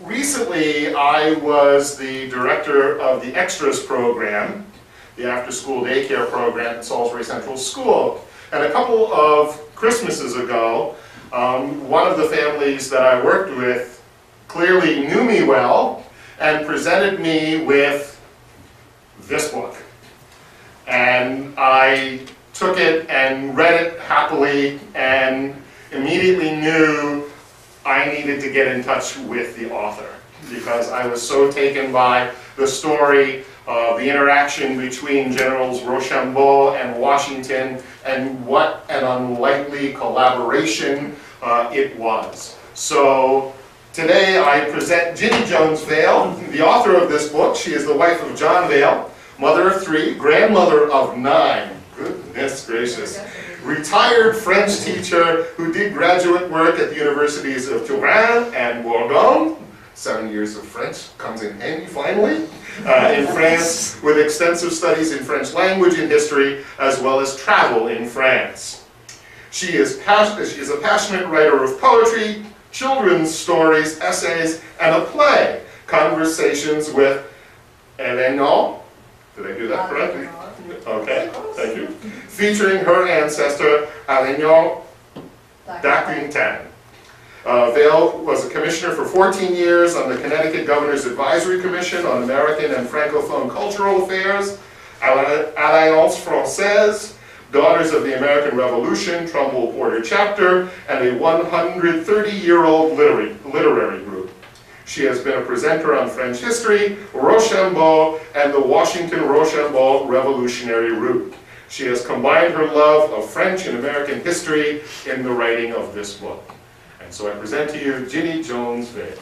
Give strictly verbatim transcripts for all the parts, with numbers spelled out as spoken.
recently I was the director of the Extras program, the after-school daycare program at Salisbury Central School. And a couple of Christmases ago, um, one of the families that I worked with clearly knew me well and presented me with this book. And I took it and read it happily and immediately knew I needed to get in touch with the author because I was so taken by the story of the interaction between Generals Rochambeau and Washington and what an unlikely collaboration uh, it was. So today I present Ginny Jones Vail, the author of this book. She is the wife of John Vail, mother of three, grandmother of nine. Goodness gracious. Retired French teacher who did graduate work at the universities of Turin and Bordeaux. Seven years of French comes in handy finally. Uh, in France, with extensive studies in French language and history, as well as travel in France. She is, passionate, she is a passionate writer of poetry, children's stories, essays, and a play, Conversations with Eleanor. Did I do that correctly? Okay, thank you. Featuring her ancestor, Eleanor d'Aquitaine. Uh, Vail was a commissioner for fourteen years on the Connecticut Governor's Advisory Commission on American and Francophone Cultural Affairs, Alliance Française, Daughters of the American Revolution, Trumbull Porter Chapter, and a one hundred thirty year old literary, literary group. She has been a presenter on French history, Rochambeau, and the Washington Rochambeau Revolutionary Route. She has combined her love of French and American history in the writing of this book. And so I present to you Ginny Jones Vail.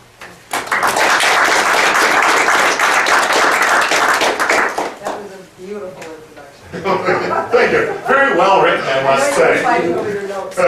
That was a beautiful introduction. Thank you. Very well written, I must say. Fighting over your notes.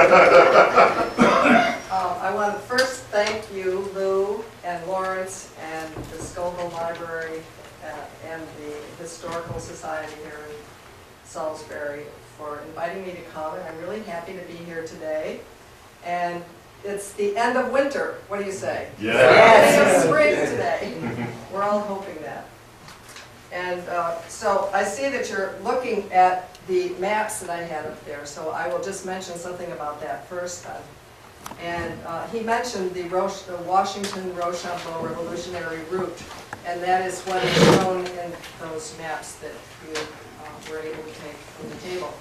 um, I want to first thank you, Lou and Lawrence and the Scoville Library uh, and the Historical Society here in Salisbury for inviting me to come, and I'm really happy to be here today. And it's the end of winter. What do you say? Yes. It's the beginning of spring today. We're all hoping that. And uh, so I see that you're looking at the maps that I had up there, so I will just mention something about that first then. And uh, he mentioned the, Roche, the Washington Rochambeau Revolutionary Route, and that is what is shown in those maps that you uh, were able to take from the table.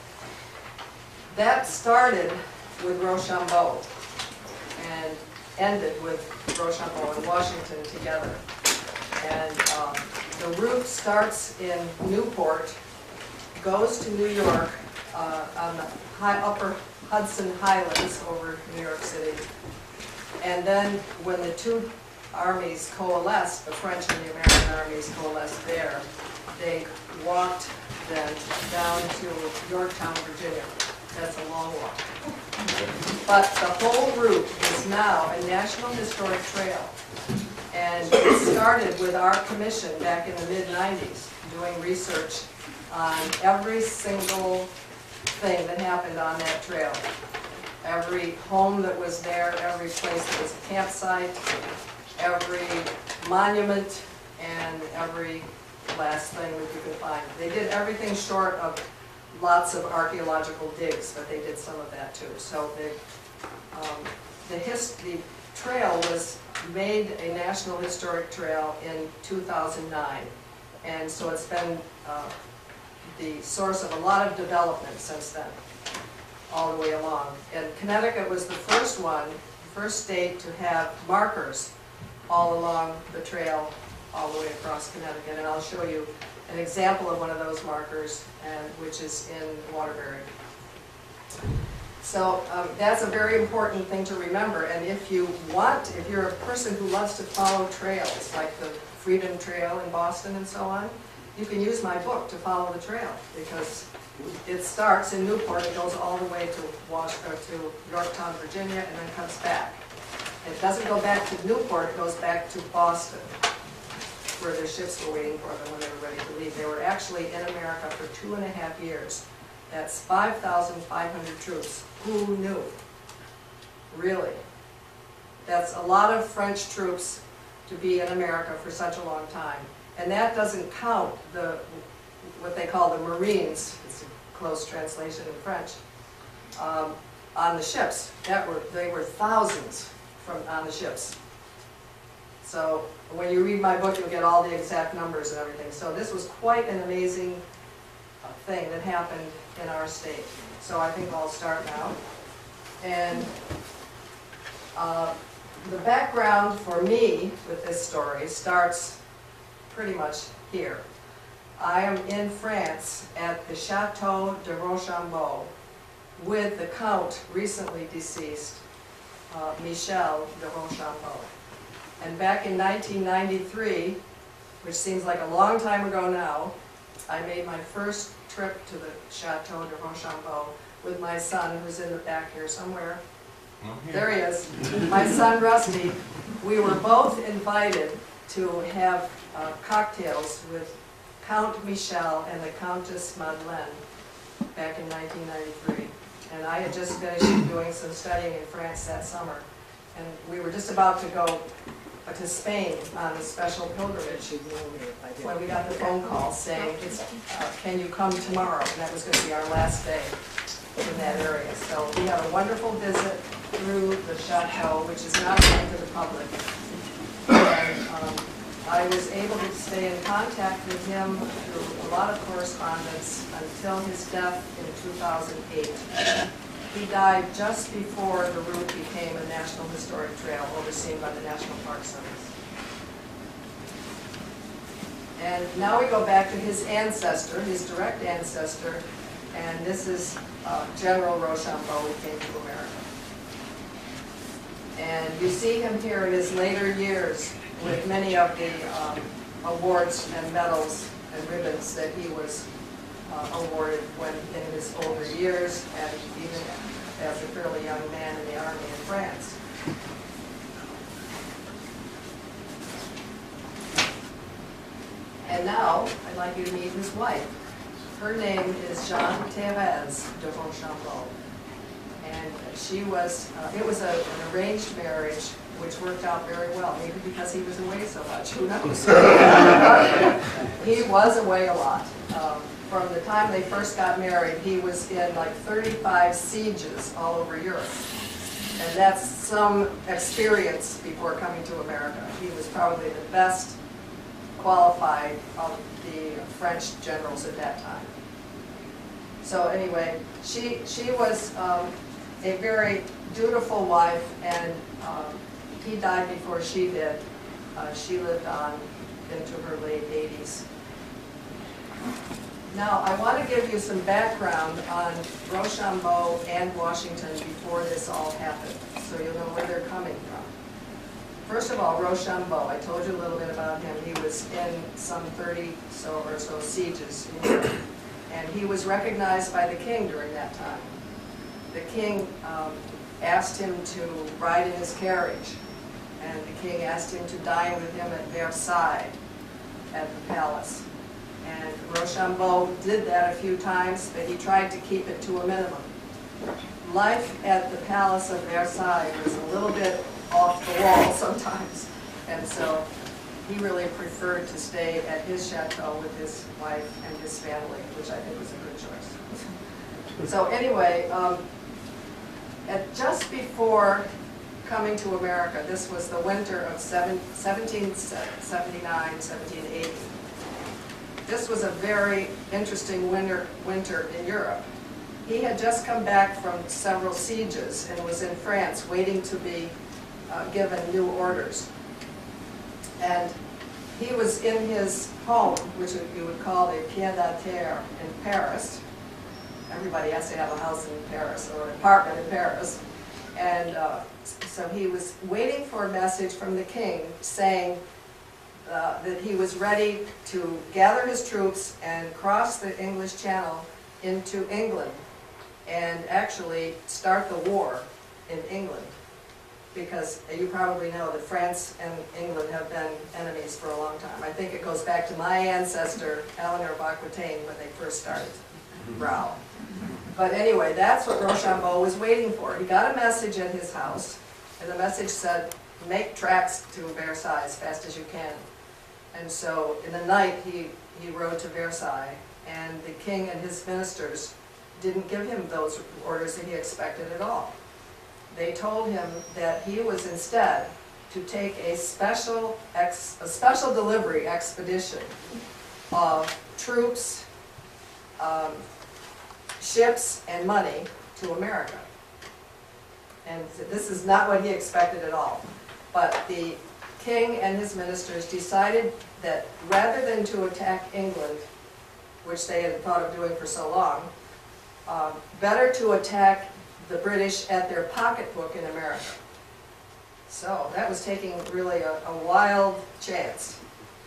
That started with Rochambeau and ended with Rochambeau and Washington together. And um, the route starts in Newport, goes to New York uh, on the high, upper Hudson Highlands over New York City. And then when the two armies coalesced, the French and the American armies coalesced there, they walked then down to Yorktown, Virginia. That's a long walk. But the whole route is now a National Historic Trail. And it started with our commission back in the mid nineties, doing research on every single thing that happened on that trail. Every home that was there, every place that was a campsite, every monument, and every last thing that you could find. They did everything short of lots of archaeological digs, but they did some of that too. So the, um, the, his, the trail was made a National Historic Trail in two thousand nine. And so it's been uh, the source of a lot of development since then, all the way along. And Connecticut was the first one, the first state to have markers all along the trail, all the way across Connecticut. And I'll show you an example of one of those markers, and which is in Waterbury. So um, that's a very important thing to remember. And if you want, if you're a person who loves to follow trails, like the Freedom Trail in Boston and so on, you can use my book to follow the trail, because it starts in Newport, it goes all the way to, Wash or to Yorktown, Virginia, and then comes back. It doesn't go back to Newport, it goes back to Boston, where their ships were waiting for them when they were ready to leave. They were actually in America for two and a half years. That's five thousand five hundred troops. Who knew? Really. That's a lot of French troops to be in America for such a long time. And that doesn't count the, what they call the Marines, it's a close translation in French, um, on the ships. That were, they were thousands from on the ships. So when you read my book, you'll get all the exact numbers and everything. So this was quite an amazing uh, thing that happened in our state. So I think I'll start now. And uh, the background for me with this story starts pretty much here. I am in France at the Chateau de Rochambeau with the Count, recently deceased, uh, Michel de Rochambeau. And back in nineteen ninety-three, which seems like a long time ago now, I made my first trip to the Chateau de Rochambeau with my son, who's in the back here somewhere. There he is, my son Rusty. We were both invited to have uh, cocktails with Count Michel and the Countess Madeleine back in nineteen ninety-three. And I had just finished doing some studying in France that summer. And we were just about to go to Spain on a special pilgrimage when we got the phone call saying, it's, uh, can you come tomorrow? And that was going to be our last day in that area. So we had a wonderful visit through the chateau, which is not open to the public. And um, I was able to stay in contact with him through a lot of correspondence until his death in two thousand eight. He died just before the route became a National Historic Trail overseen by the National Park Service. And now we go back to his ancestor, his direct ancestor, and this is uh, General Rochambeau, who came to America. And you see him here in his later years with many of the um, awards and medals and ribbons that he was uh, awarded when in his older years, and even as a fairly young man in the army in France. And now I'd like you to meet his wife. Her name is Jean-Thérèse de Rochambeau. And she was, uh, it was a, an arranged marriage which worked out very well, maybe because he was away so much, who knows? He was away a lot. Um, from the time they first got married, he was in like thirty-five sieges all over Europe. And that's some experience before coming to America. He was probably the best qualified of the French generals at that time. So anyway, she, she was um, a very dutiful wife, and um, he died before she did. Uh, she lived on into her late eighties. Now, I want to give you some background on Rochambeau and Washington before this all happened, so you'll know where they're coming from. First of all, Rochambeau, I told you a little bit about him. He was in some thirty so or so sieges in Europe, and he was recognized by the king during that time. The king um, asked him to ride in his carriage, and the king asked him to dine with him at Versailles, at the palace. And Rochambeau did that a few times, but he tried to keep it to a minimum. Life at the Palace of Versailles was a little bit off the wall sometimes, and so he really preferred to stay at his chateau with his wife and his family, which I think was a good choice. So anyway, um, at just before coming to America, this was the winter of seventeen seventy-nine, seventeen eighty. This was a very interesting winter, winter in Europe. He had just come back from several sieges and was in France waiting to be uh, given new orders. And he was in his home, which you would call a pied-à-terre in Paris. Everybody has to have a house in Paris or an apartment in Paris. And uh, so he was waiting for a message from the king saying Uh, that he was ready to gather his troops and cross the English Channel into England and actually start the war in England. Because you probably know that France and England have been enemies for a long time. I think it goes back to my ancestor, Eleanor of Aquitaine, when they first started row. But anyway, that's what Rochambeau was waiting for. He got a message at his house, and the message said, make tracks to Versailles as fast as you can. And so in the night he, he rode to Versailles, and the king and his ministers didn't give him those orders that he expected at all. They told him that he was instead to take a special, ex, a special delivery expedition of troops, um, ships, and money to America. And this is not what he expected at all. But the king and his ministers decided that rather than to attack England, which they had thought of doing for so long, uh, better to attack the British at their pocketbook in America. So that was taking really a, a wild chance.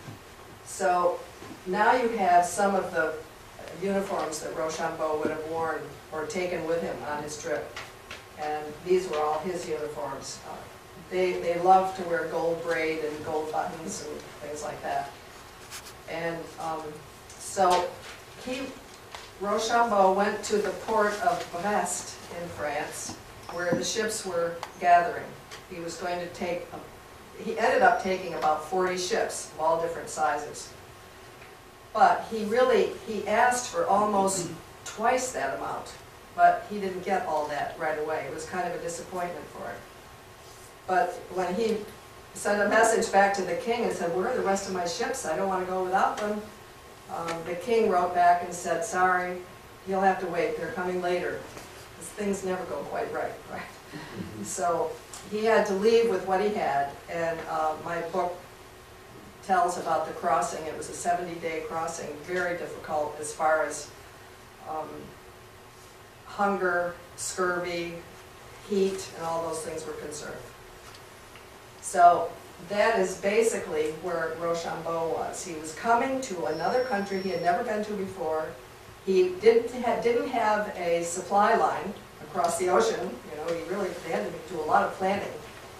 So now you have some of the uniforms that Rochambeau would have worn or taken with him on his trip. And these were all his uniforms. Uh, they, they loved to wear gold braid and gold buttons and things like that. And um, so he, Rochambeau went to the port of Brest in France, where the ships were gathering. He was going to take, a, he ended up taking about forty ships of all different sizes. But he really, he asked for almost twice that amount, but he didn't get all that right away. It was kind of a disappointment for him. But when he sent a message back to the king and said, "Where are the rest of my ships? I don't want to go without them," um, the king wrote back and said, "Sorry, you'll have to wait. They're coming later." Because things never go quite right, right? So he had to leave with what he had, and uh, my book tells about the crossing. It was a seventy-day crossing, very difficult as far as um, hunger, scurvy, heat, and all those things were concerned. So that is basically where Rochambeau was. He was coming to another country he had never been to before. He didn't have, didn't have a supply line across the ocean. You know, he really they had to do a lot of planning.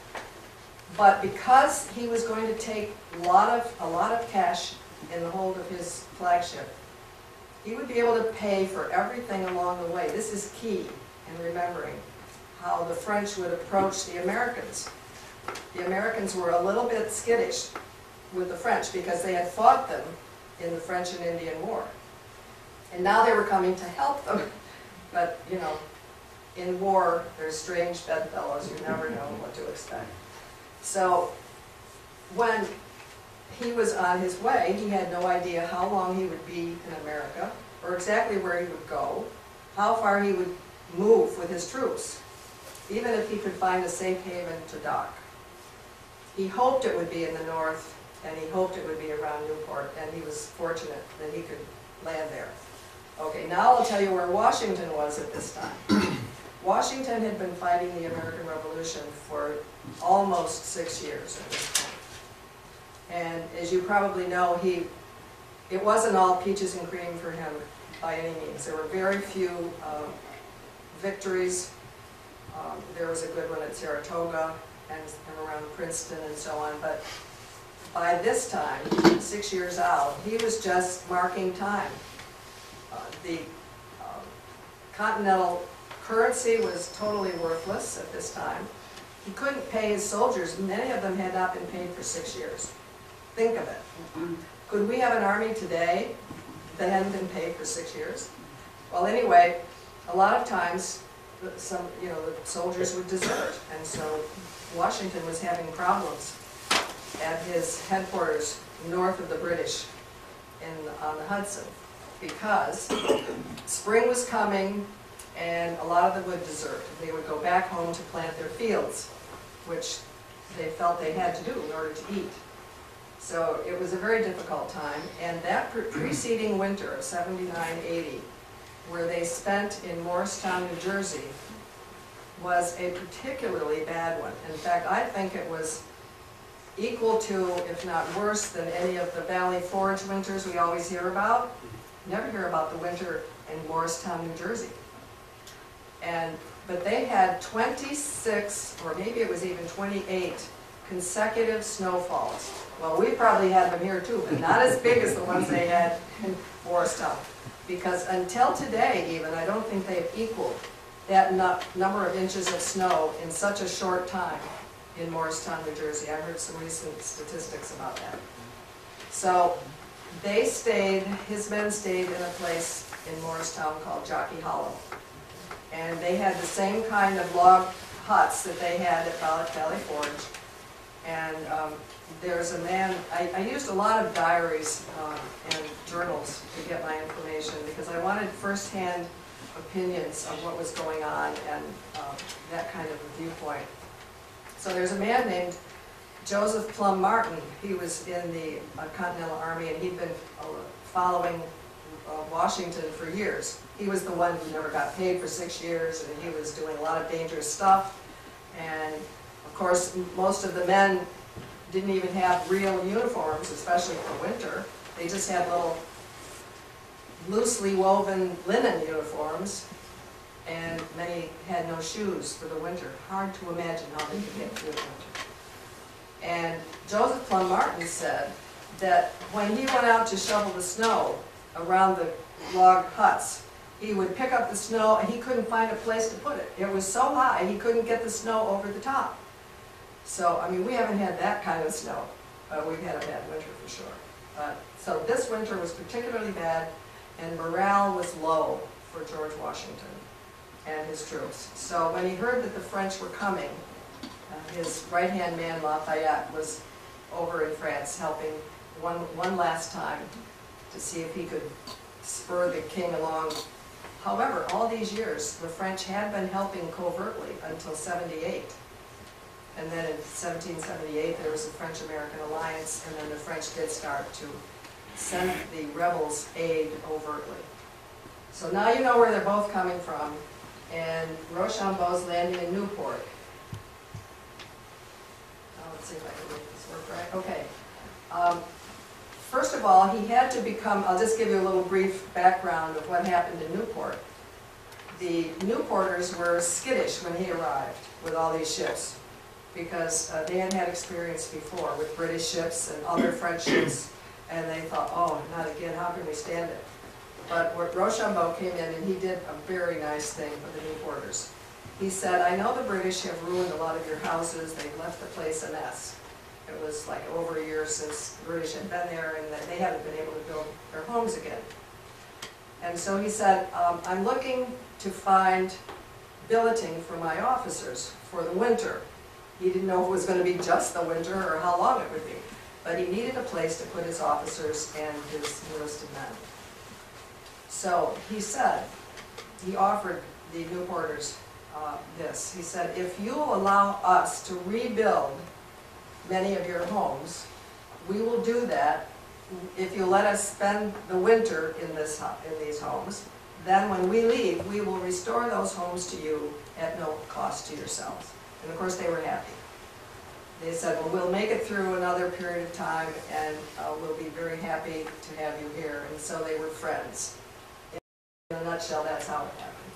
But because he was going to take a lot of a lot of cash in the hold of his flagship, he would be able to pay for everything along the way. This is key in remembering how the French would approach the Americans. The Americans were a little bit skittish with the French because they had fought them in the French and Indian War. And now they were coming to help them. But, you know, in war, there's strange bedfellows. You never know what to expect. So when he was on his way, he had no idea how long he would be in America, or exactly where he would go, how far he would move with his troops, even if he could find a safe haven to dock. He hoped it would be in the north, and he hoped it would be around Newport, and he was fortunate that he could land there. Okay, now I'll tell you where Washington was at this time. Washington had been fighting the American Revolution for almost six years at this point. And as you probably know, he, it wasn't all peaches and cream for him by any means. There were very few uh, victories. Um, there was a good one at Saratoga and, and around Princeton and so on. But by this time, six years out, he was just marking time. Uh, the uh, continental currency was totally worthless at this time. He couldn't pay his soldiers. Many of them had not been paid for six years. Think of it. Could we have an army today that hadn't been paid for six years? Well, anyway, a lot of times, some you know, the soldiers would desert, and so Washington was having problems at his headquarters north of the British in on the Hudson, because spring was coming and a lot of them would desert. They would go back home to plant their fields, which they felt they had to do in order to eat. So it was a very difficult time, and that pre preceding winter of seventy-nine eighty, where they spent in Morristown, New Jersey, was a particularly bad one. In fact, I think it was equal to, if not worse, than any of the Valley Forge winters we always hear about. Never hear about the winter in Morristown, New Jersey. And, but they had twenty-six, or maybe it was even twenty-eight, consecutive snowfalls. Well, we probably had them here too, but not as big as the ones they had in Morristown. Because until today even, I don't think they've equaled that number of inches of snow in such a short time in Morristown, New Jersey. I heard some recent statistics about that. So they stayed, his men stayed in a place in Morristown called Jockey Hollow. And they had the same kind of log huts that they had at Valley Forge. And um, there's a man, I, I used a lot of diaries um, and journals to get my information because I wanted firsthand opinions of what was going on and uh, that kind of a viewpoint. So there's a man named Joseph Plum Martin. He was in the uh, Continental Army and he'd been uh, following uh, Washington for years. He was the one who never got paid for six years and he was doing a lot of dangerous stuff. And of course, most of the men didn't even have real uniforms, especially for winter. They just had little loosely woven linen uniforms, and many had no shoes for the winter. Hard to imagine how they could get through the winter. And Joseph Plum Martin said that when he went out to shovel the snow around the log huts, he would pick up the snow and he couldn't find a place to put it. It was so high he couldn't get the snow over the top. So, I mean, we haven't had that kind of snow, but we've had a bad winter for sure. Uh, so this winter was particularly bad, and morale was low for George Washington and his troops. So when he heard that the French were coming, uh, his right-hand man Lafayette was over in France helping one, one last time to see if he could spur the king along. However, all these years, the French had been helping covertly until seventy-eight. And then in seventeen seventy-eight, there was a French-American alliance, and then the French did start to send the rebels aid overtly. So now you know where they're both coming from, and Rochambeau's landing in Newport. Oh, let's see if I can make this work right. Okay. Um, first of all, he had to become, I'll just give you a little brief background of what happened in Newport. The Newporters were skittish when he arrived with all these ships, because uh, they had had experience before with British ships and other French ships, and they thought, oh, not again, how can we stand it? But Rochambeau came in and he did a very nice thing for the Newporters. He said, I know the British have ruined a lot of your houses, they've left the place a mess. It was like over a year since the British had been there and they haven't been able to build their homes again. And so he said, um, I'm looking to find billeting for my officers for the winter. He didn't know if it was going to be just the winter or how long it would be. But he needed a place to put his officers and his enlisted men. So he said, he offered the Newporters uh, this. He said, if you'll allow us to rebuild many of your homes, we will do that if you let us spend the winter in, this, in these homes. Then when we leave, we will restore those homes to you at no cost to yourselves. And of course they were happy. They said, well, we'll make it through another period of time and uh, we'll be very happy to have you here. And so they were friends. In a nutshell, that's how it happened.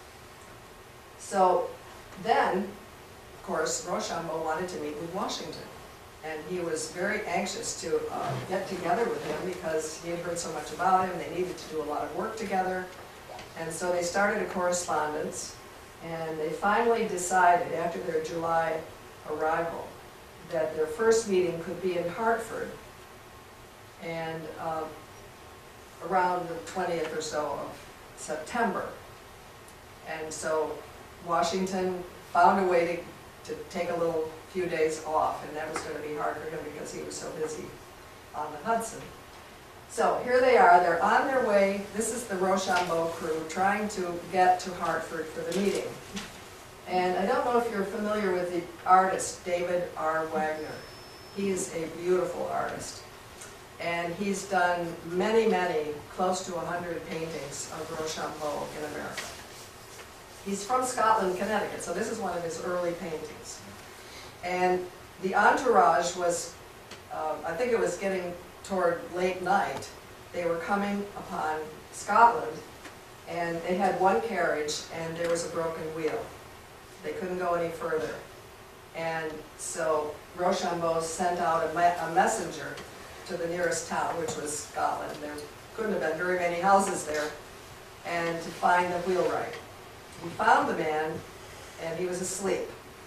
So then, of course, Rochambeau wanted to meet with Washington. And he was very anxious to uh, get together with him because he had heard so much about him. They needed to do a lot of work together. And so they started a correspondence. And they finally decided, after their July arrival, that their first meeting could be in Hartford, and uh, around the twentieth or so of September. And so Washington found a way to, to take a little few days off, and that was going to be hard for him because he was so busy on the Hudson. So here they are, they're on their way. This is the Rochambeau crew trying to get to Hartford for the meeting. And I don't know if you're familiar with the artist, David R. Wagner. He's a beautiful artist. And he's done many, many, close to a hundred paintings of Rochambeau in America. He's from Scotland, Connecticut, so this is one of his early paintings. And the entourage was, uh, I think it was getting toward late night. They were coming upon Scotland, and they had one carriage, and there was a broken wheel. They couldn't go any further. And so Rochambeau sent out a, me a messenger to the nearest town, which was Scotland. There couldn't have been very many houses there, and to find the wheelwright. He found the man, and he was asleep.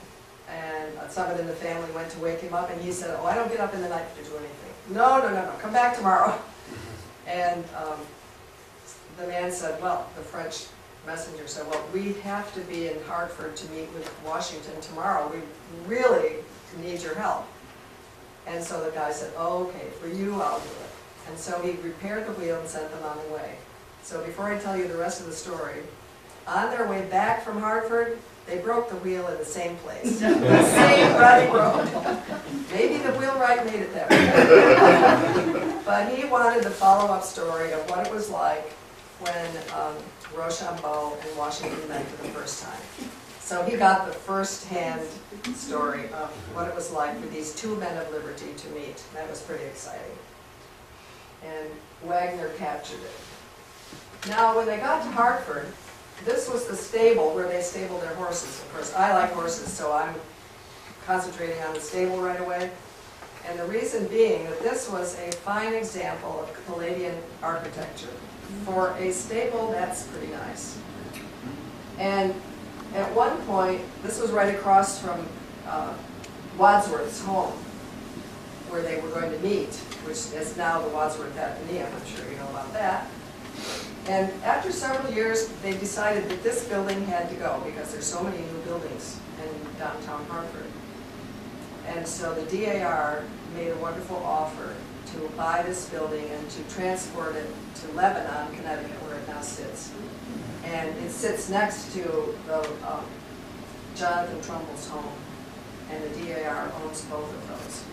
And someone in the family went to wake him up, and he said, oh, I don't get up in the night to do anything. No, no, no, no, come back tomorrow. And um, the man said, well, the French messenger said, well, we have to be in Hartford to meet with Washington tomorrow. We really need your help. And so the guy said, oh, okay, for you, I'll do it. And so he repaired the wheel and sent them on the way. So before I tell you the rest of the story, on their way back from Hartford, they broke the wheel in the same place. The same rutty road. Maybe the wheelwright made it there. But he wanted the follow-up story of what it was like when um, Rochambeau and Washington met for the first time. So he got the first-hand story of what it was like for these two men of liberty to meet. That was pretty exciting. And Wagner captured it. Now, when they got to Hartford, this was the stable where they stabled their horses. Of course, I like horses, so I'm concentrating on the stable right away. And the reason being that this was a fine example of Palladian architecture. For a stable, that's pretty nice. And at one point, this was right across from uh, Wadsworth's home, where they were going to meet, which is now the Wadsworth Athenaeum. I'm sure you know about that. And after several years, they decided that this building had to go because there's so many new buildings in downtown Hartford. And so the D A R made a wonderful offer to buy this building and to transport it to Lebanon, Connecticut, where it now sits. And it sits next to the um, Jonathan Trumbull's home, and the D A R owns both of those.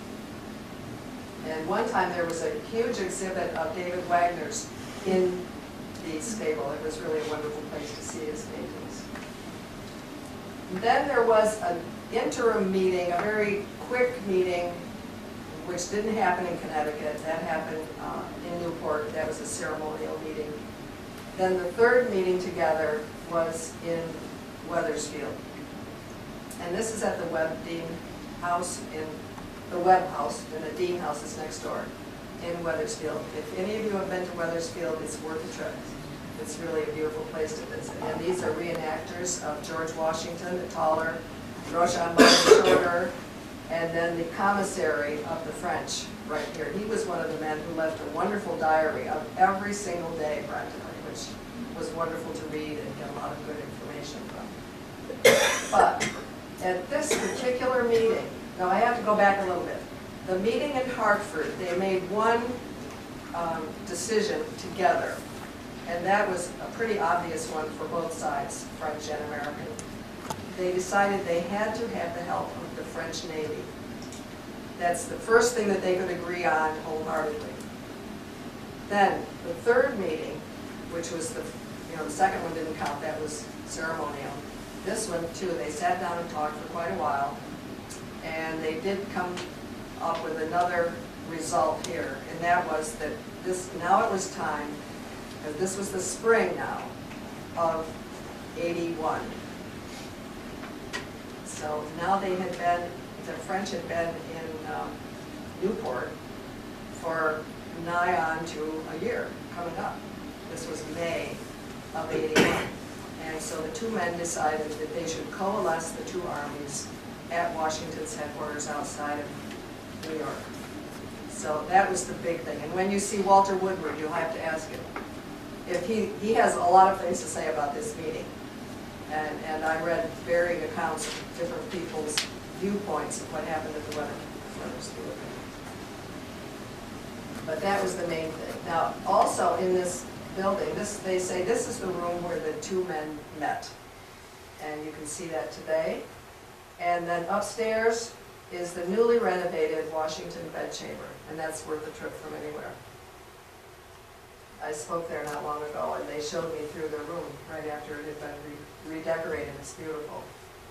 And one time there was a huge exhibit of David Wagner's in the stable. It was really a wonderful place to see his paintings. And then there was an interim meeting, a very quick meeting, which didn't happen in Connecticut. That happened uh, in Newport. That was a ceremonial meeting. Then the third meeting together was in Wethersfield. And this is at the Webb Dean House, in the Webb House, and the Dean House is next door in Wethersfield. If any of you have been to Wethersfield, it's worth a trip. It's really a beautiful place to visit. And these are reenactors of George Washington, the taller, Rochambeau, the shorter, and then the commissary of the French right here. He was one of the men who left a wonderful diary of every single day, practically, which was wonderful to read and get a lot of good information from. But at this particular meeting, now I have to go back a little bit. The meeting in Hartford, they made one um, decision together, and that was a pretty obvious one for both sides, French and American. They decided they had to have the help of the French Navy. That's the first thing that they could agree on wholeheartedly. Then the third meeting, which was the, you know, the second one didn't count, that was ceremonial. This one too, they sat down and talked for quite a while, and they did come up with another result here, and that was that this, now it was time, because this was the spring now of eighty-one. So now they had been, the French had been in um, Newport for nigh on to a year coming up. This was May of eighty-one. And so the two men decided that they should coalesce the two armies at Washington's headquarters outside of New York. So that was the big thing. And when you see Walter Woodward, you'll have to ask him. If he, he has a lot of things to say about this meeting. And, and I read varying accounts of different people's viewpoints of what happened at the Wethersfield. But that was the main thing. Now, also in this building, this, they say this is the room where the two men met. And you can see that today. And then upstairs is the newly renovated Washington bedchamber, and that's worth a trip from anywhere. I spoke there not long ago, and they showed me through their room right after it had been re redecorated. It's beautiful.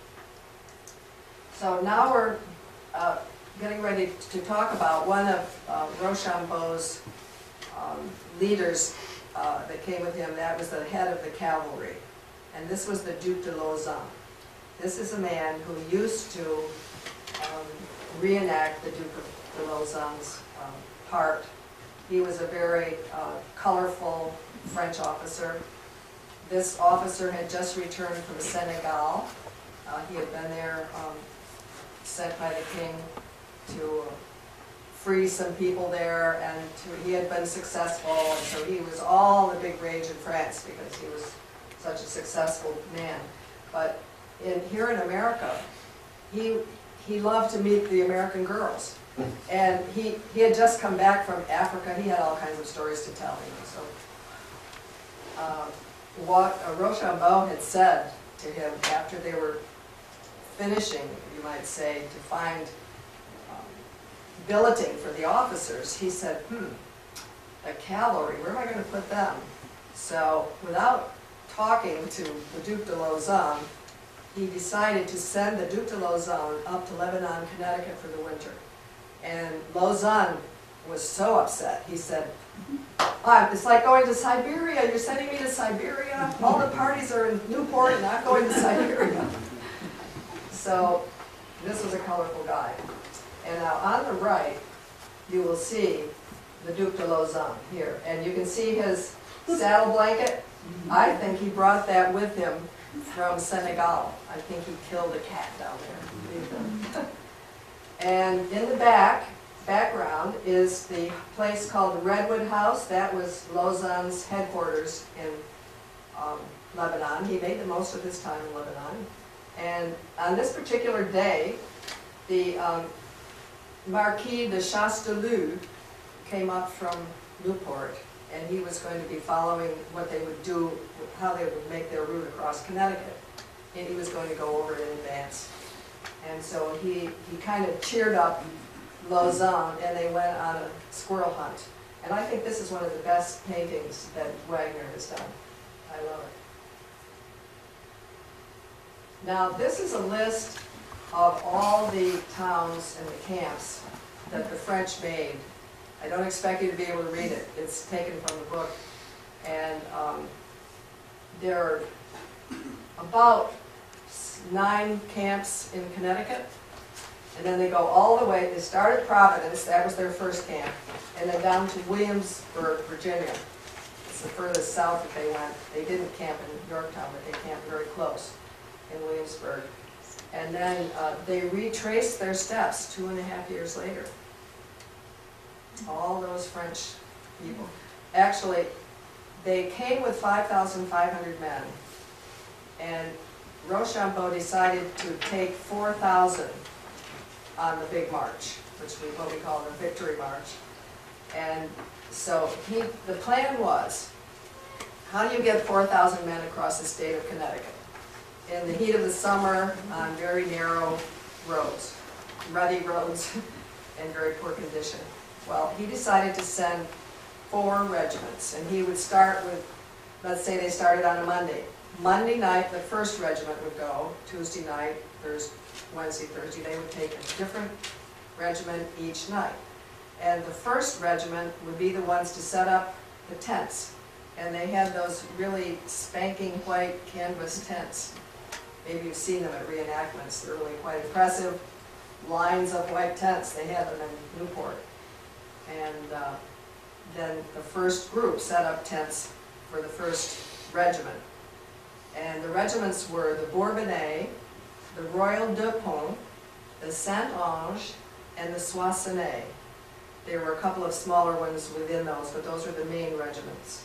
So now we're uh, getting ready to talk about one of uh, Rochambeau's um, leaders uh, that came with him. That was the head of the cavalry, and this was the Duc de Lauzun. This is a man who used to um, reenact the Duke of de Lauzun's um, part. He was a very uh, colorful French officer. This officer had just returned from Senegal Uh, he had been there, um, sent by the king to free some people there, and to, he had been successful, and so he was all the big rage in France because he was such a successful man. But in, here in America, he, he loved to meet the American girls. And he, he had just come back from Africa. He had all kinds of stories to tell, you know, so. Uh, what uh, Rochambeau had said to him after they were finishing, you might say, to find um, billeting for the officers, he said, hmm, the cavalry, where am I going to put them? So without talking to the Duc de Lauzon, he decided to send the Duc de Lauzon up to Lebanon, Connecticut for the winter. And Lauzon was so upset. He said, oh, it's like going to Siberia. You're sending me to Siberia? All the parties are in Newport and I'm going to Siberia. So this was a colorful guy. And now on the right, you will see the Duc de Lauzon here. And you can see his saddle blanket. I think he brought that with him from Senegal. I think he killed a cat down there. And in the back, background is the place called the Redwood House. That was Lauzon's headquarters in um, Lebanon. He made the most of his time in Lebanon. And on this particular day, the um, Marquis de Chastellux came up from Newport, and he was going to be following what they would do, how they would make their route across Connecticut. And he was going to go over it in advance. And so he, he kind of cheered up Lauzon, and they went on a squirrel hunt. And I think this is one of the best paintings that Wagner has done. I love it. Now, this is a list of all the towns and the camps that the French made. I don't expect you to be able to read it. It's taken from the book. And um, there are about nine camps in Connecticut. And then they go all the way. They start at Providence. That was their first camp. And then down to Williamsburg, Virginia. It's the furthest south that they went. They didn't camp in Yorktown, but they camped very close in Williamsburg. And then uh, they retraced their steps two and a half years later. All those French people. Actually, they came with five thousand five hundred men. And Rochambeau decided to take four thousand on the big march, which we what we call the Victory March. And so he, the plan was, how do you get four thousand men across the state of Connecticut in the heat of the summer on very narrow roads, rutty roads, and very poor condition? Well, he decided to send four regiments, and he would start with, let's say they started on a Monday. Monday night, the first regiment would go. Tuesday night, Thursday, Wednesday, Thursday, they would take a different regiment each night. And the first regiment would be the ones to set up the tents. And they had those really spanking white canvas tents. Maybe you've seen them at reenactments. They're really quite impressive. Lines of white tents. They had them in Newport. And uh, then the first group set up tents for the first regiment. And the regiments were the Bourbonnais, the Royal de Pont, the Saint-Ange, and the Soissonnais. There were a couple of smaller ones within those, but those were the main regiments.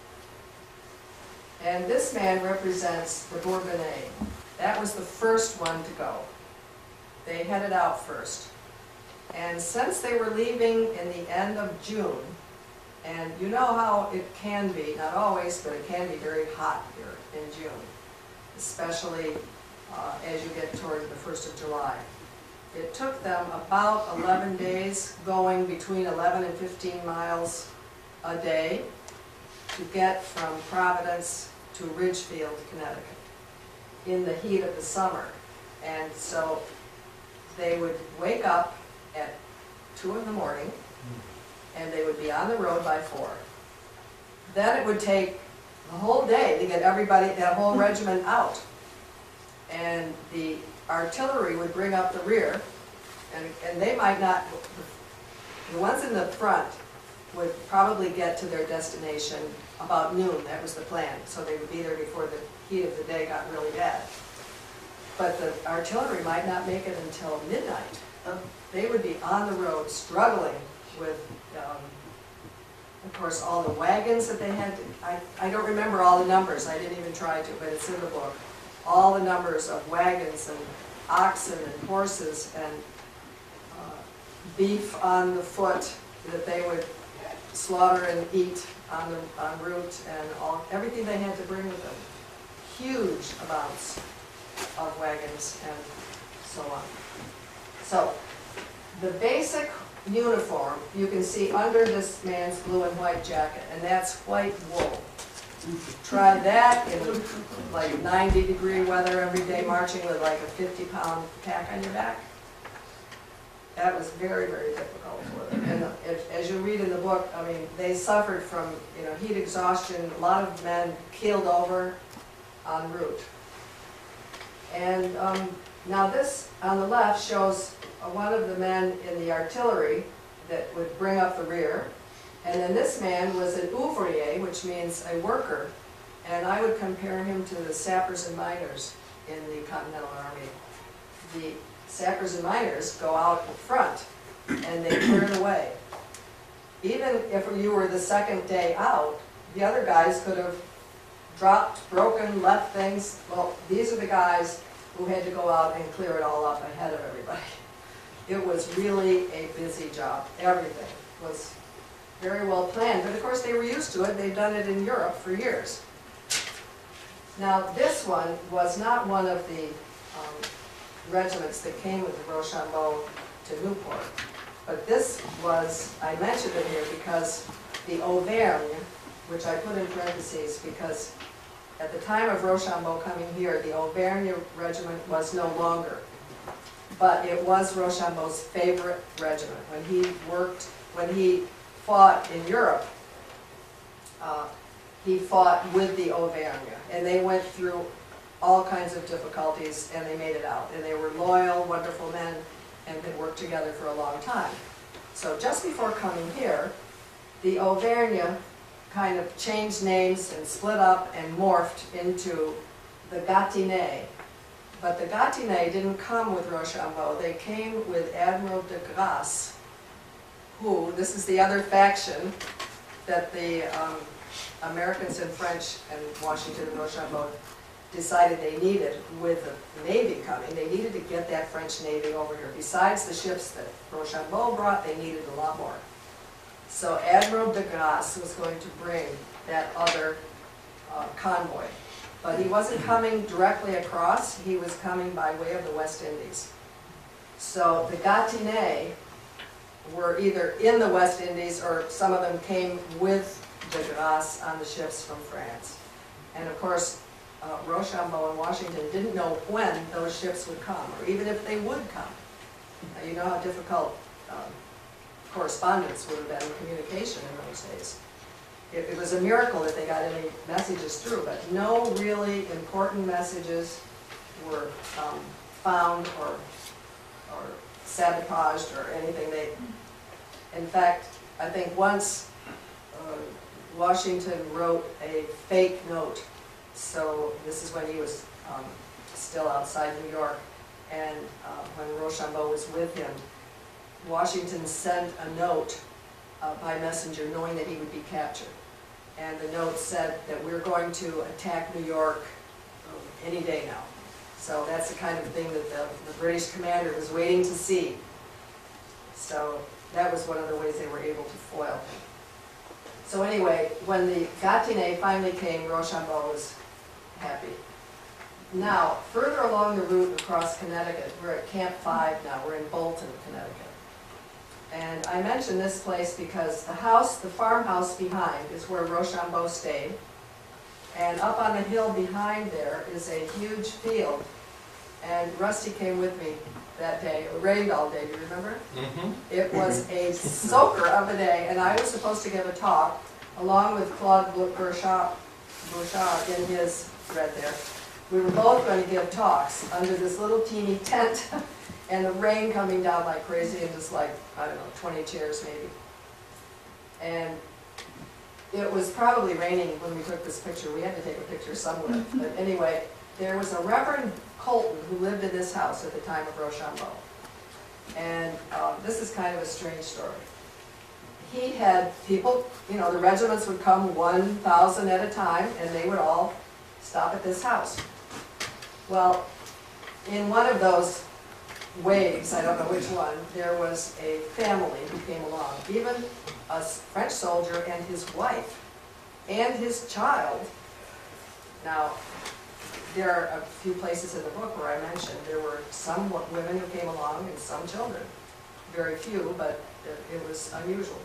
And this man represents the Bourbonnais. That was the first one to go. They headed out first. And since they were leaving in the end of June, and you know how it can be, not always, but it can be very hot here in June, especially uh, as you get toward the first of July. It took them about eleven days, going between eleven and fifteen miles a day, to get from Providence to Ridgefield, Connecticut, in the heat of the summer. And so they would wake up at two in the morning, and they would be on the road by four. Then it would take the whole day to get everybody, that whole regiment out. And the artillery would bring up the rear, and, and they might not, the ones in the front would probably get to their destination about noon. That was the plan. So they would be there before the heat of the day got really bad. but the artillery might not make it until midnight. They would be on the road struggling with, um, of course, all the wagons that they had. To, I, I don't remember all the numbers, I didn't even try to, but it's in the book. All the numbers of wagons and oxen and horses and uh, beef on the foot that they would slaughter and eat on the en route, and all everything they had to bring with them. Huge amounts of wagons and so on. So the basic uniform you can see under this man's blue and white jacket, and that's white wool. Try that in like ninety degree weather every day, marching with like a fifty pound pack on your back. That was very, very difficult for them. And if, as you read in the book, I mean, they suffered from, you know, heat exhaustion. A lot of men keeled over en route. And um, now this on the left shows uh, one of the men in the artillery that would bring up the rear. And then this man was an ouvrier, which means a worker. And I would compare him to the sappers and miners in the Continental Army. The sappers and miners go out in front and they clear the way. Even if you were the second day out, the other guys could have dropped, broken, left things. Well, these are the guys who had to go out and clear it all up ahead of everybody. It was really a busy job. Everything was very well planned, but of course they were used to it. They'd done it in Europe for years. Now this one was not one of the um, regiments that came with the Rochambeau to Newport, but this was, I mentioned it here because the Auvergne, which I put in parentheses because at the time of Rochambeau coming here, the Auvergne regiment was no longer, but it was Rochambeau's favorite regiment. When he worked, when he fought in Europe, uh, he fought with the Auvergne, and they went through all kinds of difficulties, and they made it out. And they were loyal, wonderful men, and had worked together for a long time. So just before coming here, the Auvergne kind of changed names and split up and morphed into the Gâtinais. But the Gâtinais didn't come with Rochambeau. They came with Admiral de Grasse, who, this is the other faction that the um, Americans and French and Washington and Rochambeau decided they needed with the Navy coming. They needed to get that French Navy over here. Besides the ships that Rochambeau brought, they needed a lot more. So Admiral de Grasse was going to bring that other uh, convoy. But he wasn't coming directly across, he was coming by way of the West Indies. So the Gâtinais were either in the West Indies or some of them came with de Grasse on the ships from France. And of course, uh, Rochambeau and Washington didn't know when those ships would come, or even if they would come. Now, you know how difficult um, correspondence would have been, communication in those days. It, it was a miracle that they got any messages through, but no really important messages were um, found or, or sabotaged or anything. They, in fact, I think once uh, Washington wrote a fake note. So this is when he was um, still outside New York, and uh, when Rochambeau was with him, Washington sent a note uh, by messenger knowing that he would be captured. And the note said that we're going to attack New York um, any day now. So that's the kind of thing that the, the British commander was waiting to see. So that was one of the ways they were able to foil him. So anyway, when the Gâtinais finally came, Rochambeau was happy. Now, further along the route across Connecticut, we're at Camp five now, we're in Bolton, Connecticut. And I mention this place because the house, the farmhouse behind, is where Rochambeau stayed. And up on the hill behind there is a huge field. And Rusty came with me that day. It rained all day, do you remember? Mm-hmm. It was a soaker of a day, and I was supposed to give a talk along with Claude Bouchard, Bouchard in his thread there. We were both going to give talks under this little teeny tent and the rain coming down like crazy and just like, I don't know, twenty chairs maybe. And it was probably raining when we took this picture. We had to take a picture somewhere. But anyway, there was a Reverend Colton who lived in this house at the time of Rochambeau. And uh, this is kind of a strange story. He had people, you know, the regiments would come one thousand at a time, and they would all stop at this house. Well, in one of those waves, I don't know which one, there was a family who came along, even a French soldier and his wife and his child. Now, there are a few places in the book where I mentioned there were some women who came along and some children. Very few, but it, it was unusual.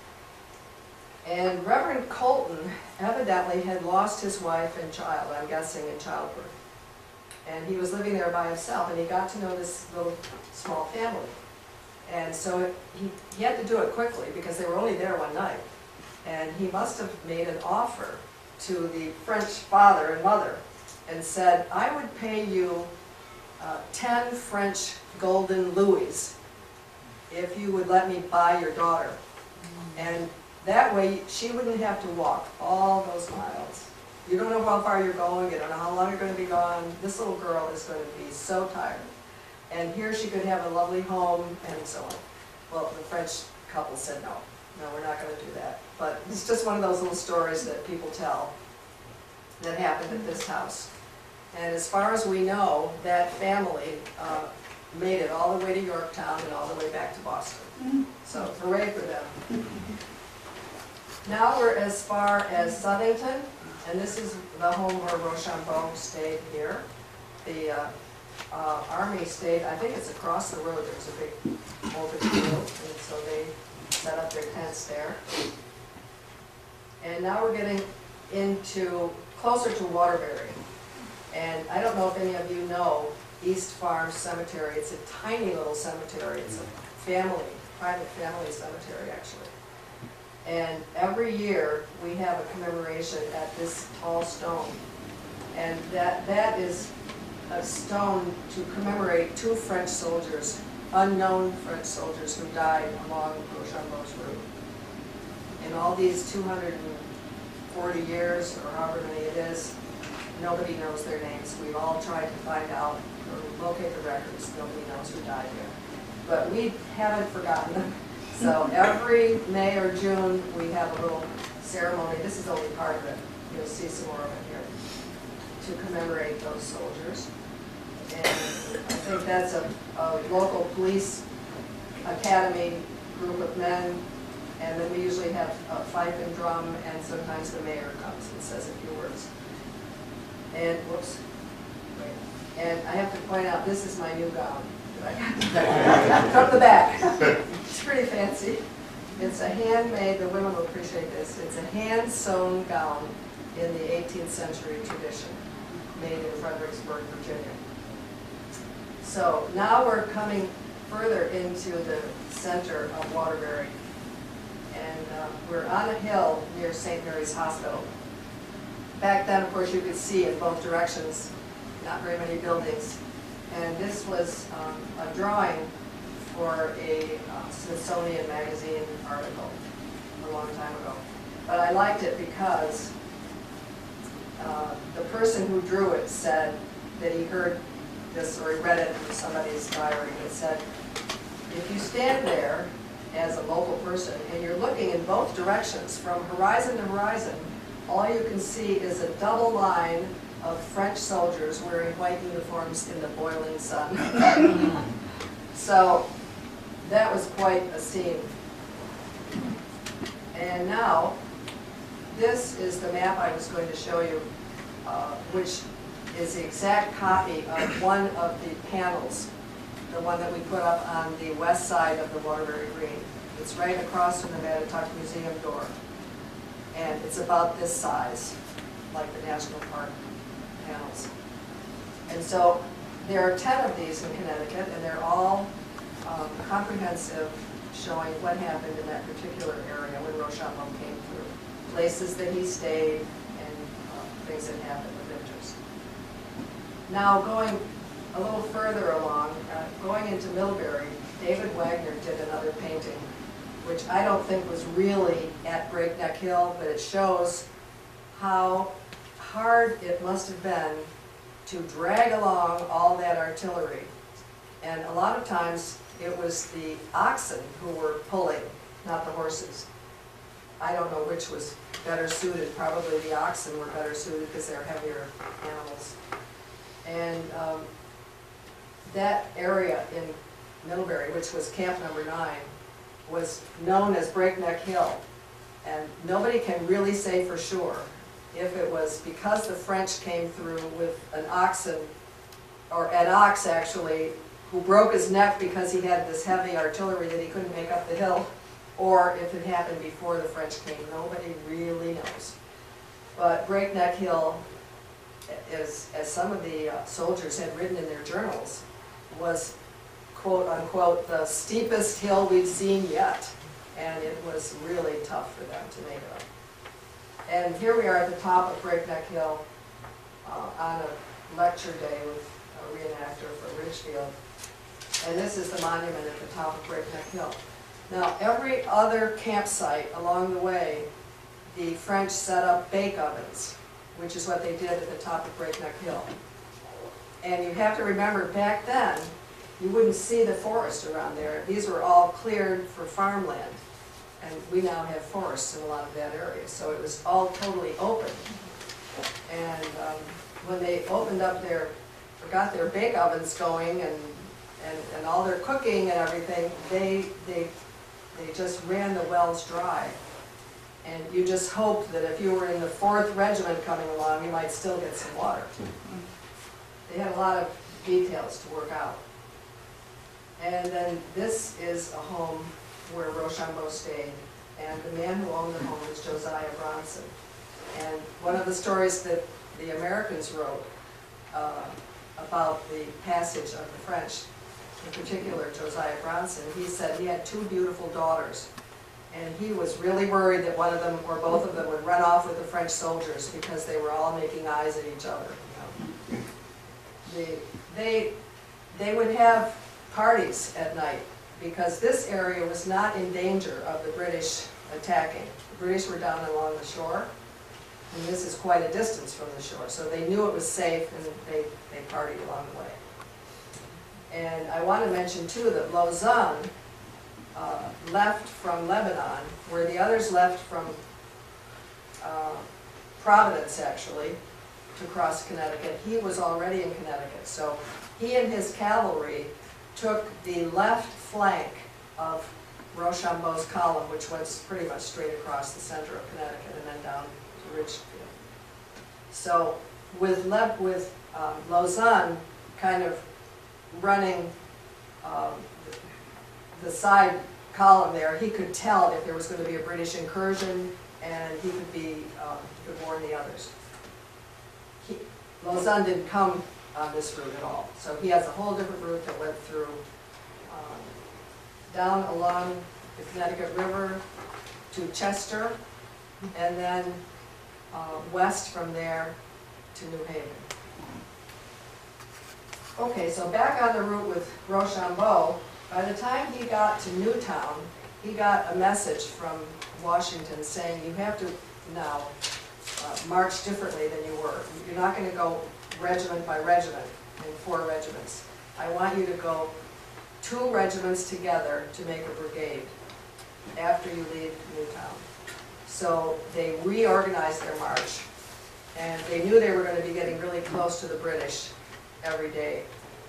And Reverend Colton evidently had lost his wife and child, I'm guessing in childbirth. And he was living there by himself, and he got to know this little small family. And so it, he, he had to do it quickly because they were only there one night. And he must have made an offer to the French father and mother and said, I would pay you uh, ten French golden louis if you would let me buy your daughter. And that way she wouldn't have to walk all those miles. You don't know how far you're going, you don't know how long you're going to be gone. This little girl is going to be so tired. And here she could have a lovely home and so on. Well, the French couple said no. No, we're not going to do that. But it's just one of those little stories that people tell that happened at this house. And as far as we know, that family uh, made it all the way to Yorktown and all the way back to Boston. Mm-hmm. So hooray for them. Now we're as far as Southington, and this is the home where Rochambeau stayed here. The uh, uh, Army stayed, I think it's across the road, there's a big open field, and so they set up their tents there. And now we're getting into, closer to Waterbury. And I don't know if any of you know East Farm Cemetery. It's a tiny little cemetery. It's a family, private family cemetery, actually. And every year we have a commemoration at this tall stone. And that, that is a stone to commemorate two French soldiers, unknown French soldiers who died along Rochambeau's route. In all these two hundred forty years, or however many it is, nobody knows their names. We've all tried to find out or locate the records. Nobody knows who died here. But we haven't forgotten them. So every May or June, we have a little ceremony. This is only part of it. You'll see some more of it here to commemorate those soldiers. And I think that's a, a local police academy group of men. And then we usually have a fife and drum, and sometimes the mayor comes and says a few words. And, whoops, wait. And I have to point out, this is my new gown that I got from the back. It's pretty fancy. It's a handmade, the women will appreciate this, it's a hand-sewn gown in the eighteenth century tradition, made in Fredericksburg, Virginia. So now we're coming further into the center of Waterbury. And uh, we're on a hill near Saint Mary's Hospital. Back then, of course, you could see in both directions, not very many buildings. And this was um, a drawing for a uh, Smithsonian magazine article a long time ago. But I liked it because uh, the person who drew it said that he heard this, or he read it from somebody's diary. It said, if you stand there as a local person and you're looking in both directions, from horizon to horizon, all you can see is a double line of French soldiers wearing white uniforms in the boiling sun. So that was quite a scene. And now, this is the map I was going to show you, uh, which is the exact copy of one of the panels, the one that we put up on the west side of the Waterbury Green. It's right across from the Mattatuck Museum door. And it's about this size, like the National Park panels. And so there are ten of these in Connecticut, and they're all um, comprehensive, showing what happened in that particular area when Rochambeau came through. Places that he stayed, and uh, things that happened of interest. Now going a little further along, uh, going into Millbury, David Wagner did another painting, which I don't think was really at Breakneck Hill, but it shows how hard it must have been to drag along all that artillery. And a lot of times it was the oxen who were pulling, not the horses. I don't know which was better suited. Probably the oxen were better suited because they're heavier animals. And um, that area in Middlebury, which was camp number nine, was known as Breakneck Hill. And nobody can really say for sure if it was because the French came through with an oxen, or an ox actually, who broke his neck because he had this heavy artillery that he couldn't make up the hill, or if it happened before the French came. Nobody really knows. But Breakneck Hill, as, as some of the uh, soldiers had written in their journals, was quote unquote the steepest hill we've seen yet. And it was really tough for them to make it up. And here we are at the top of Breakneck Hill uh, on a lecture day with a reenactor for Ridgefield. And this is the monument at the top of Breakneck Hill. Now, every other campsite along the way, the French set up bake ovens, which is what they did at the top of Breakneck Hill. And you have to remember, back then, you wouldn't see the forest around there. These were all cleared for farmland. And we now have forests in a lot of that area, so it was all totally open. And um, when they opened up their, or got their bake ovens going and, and, and all their cooking and everything, they, they, they just ran the wells dry. And you just hoped that if you were in the fourth regiment coming along, you might still get some water. They had a lot of details to work out. And then this is a home where Rochambeau stayed, and the man who owned the home was Josiah Bronson. And one of the stories that the Americans wrote uh, about the passage of the French, in particular Josiah Bronson, he said he had two beautiful daughters, and he was really worried that one of them or both of them would run off with the French soldiers because they were all making eyes at each other. You know. the, they, they would have parties at night, because this area was not in danger of the British attacking. The British were down along the shore, and this is quite a distance from the shore, so they knew it was safe, and they, they partied along the way. And I want to mention, too, that Lausanne uh, left from Lebanon, where the others left from uh, Providence, actually, to cross Connecticut. He was already in Connecticut, so he and his cavalry took the left flank of Rochambeau's column, which went pretty much straight across the center of Connecticut and then down to Ridgefield. So with, Le with um, Lausanne kind of running um, the side column there, he could tell if there was going to be a British incursion, and he could be um, he could warn the others. He, Lausanne didn't come on this route at all, so he has a whole different route that went through um, down along the Connecticut River to Chester, and then uh, west from there to New Haven. Okay, so back on the route with Rochambeau, by the time he got to Newtown, he got a message from Washington saying, you have to now uh, march differently than you were. You're not going to go regiment by regiment in four regiments. I want you to go two regiments together to make a brigade after you leave Newtown. So they reorganized their march, and they knew they were going to be getting really close to the British every day.